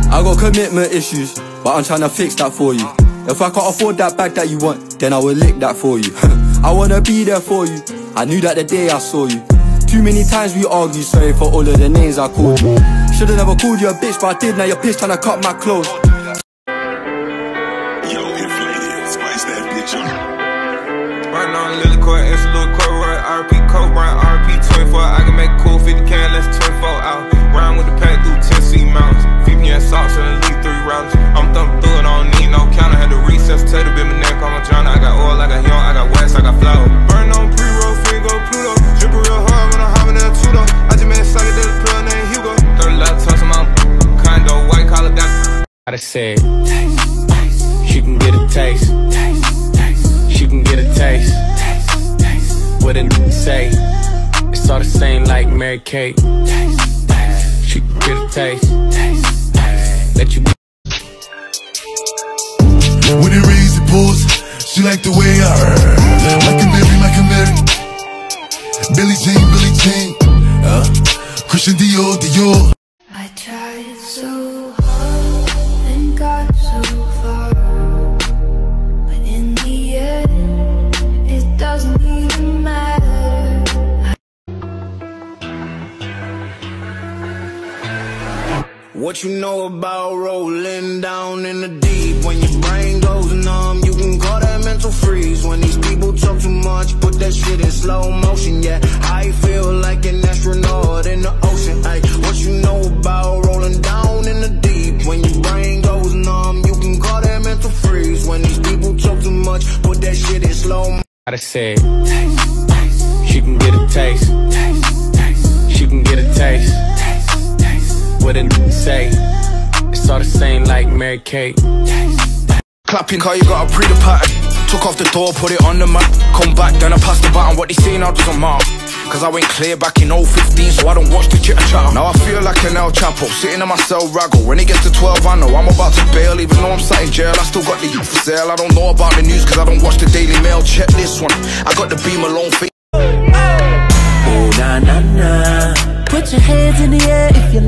I got commitment issues, but I'm trying to fix that for you. If I can't afford that bag that you want, then I will lick that for you. I wanna be there for you, I knew that the day I saw you. Too many times we argued, sorry for all of the names I called you. Should've never called you a bitch, but I did, now you're pissed trying to cut my clothes. Yo, inflated, spice that bitch up. Right now on Lily Court, it's a little court, right? RP Coke, right? RP 24. I can make cool 50 can, less 24 out. Round with the pack through Tennessee mountains. 50 and socks and at least 3 rounds. I'm thumping through it, I don't need no counter. Had to resuscitate a bit, my neck on my John. I got oil, I got young, I got west, I got flour. Burn on pre-roll, Figo, Pluto. Drippin' real hard when I'm hopping in a Tudo. I just made a psychedelic pill named Hugo. 30 laptops in my condo, white collar got. I just said, she can get a taste. She can get a taste. What a nigga say? It's all the same like Mary Kate. She can get a taste. Let you. When it rains, it pours. She like the way I heard. Like a Mary. Billie Jean. Christian Dior. I tried so hard and got so far, but in the end, it doesn't even matter. What you know about rolling down in the deep? When your brain goes numb, you can call that mental freeze. When these people talk too much, put that shit in slow motion. Yeah, I feel like an astronaut in the ocean. Ay, what you know about rolling down in the deep? When your brain goes numb, you can call that mental freeze. When these people talk too much, put that shit in slow motion. I just said, she can get a taste. She can get a taste. What a nigga say? It's all the same like Mary Kate. Clapping car, you gotta pre the pattern. Took off the door, put it on the map. Come back, then I passed the baton. What they say now doesn't matter, cause I went clear back in 015, so I don't watch the chitter chatter. Now I feel like an El Chapo, sitting in my cell raggle. When it gets to 12 I know I'm about to bail. Even though I'm sat in jail, I still got the youth for sale. I don't know about the news cause I don't watch the Daily Mail. Check this one, I got the beam alone for. Oh na na na, put your hands in the air if you